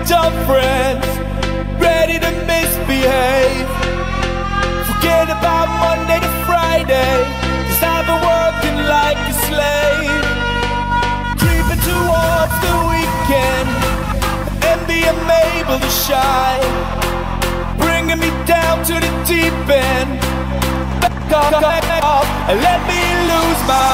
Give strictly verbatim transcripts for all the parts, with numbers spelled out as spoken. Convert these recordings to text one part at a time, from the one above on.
dumb friends, ready to misbehave. Forget about Monday to Friday, 'cause I've been working like a slave. Creeping towards the weekend, envy I'm able to shine, bringing me down to the deep end. Back off, back off, and let me lose my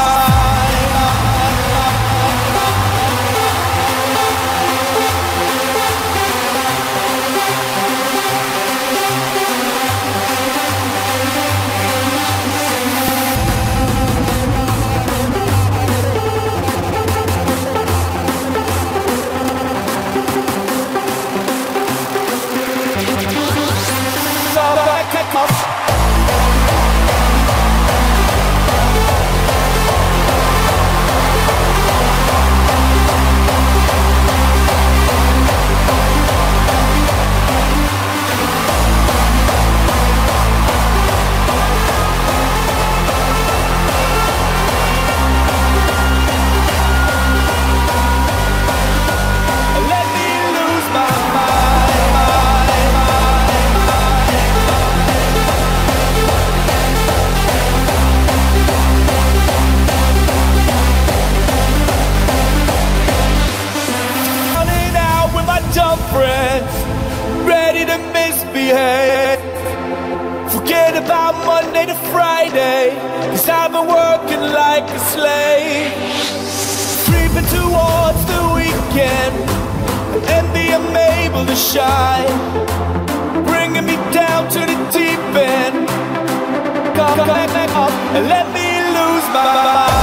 friends, ready to misbehave. Forget about Monday to Friday, 'cause I've been working like a slave. Creeping towards the weekend, envy I'm able to shine, bringing me down to the deep end. Come back up and let me lose my mind.